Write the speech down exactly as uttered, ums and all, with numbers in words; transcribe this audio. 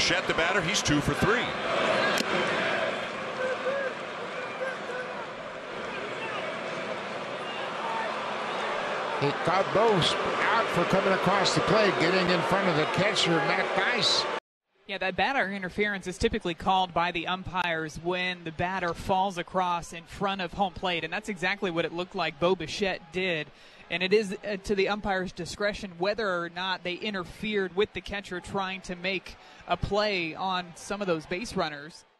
Bichette, the batter, he's two for three. He got both out for coming across the plate, getting in front of the catcher, Matt Dice. Yeah, that batter interference is typically called by the umpires when the batter falls across in front of home plate, and that's exactly what it looked like Bo Bichette did. And it is uh, to the umpire's discretion whether or not they interfered with the catcher trying to make a play on some of those base runners.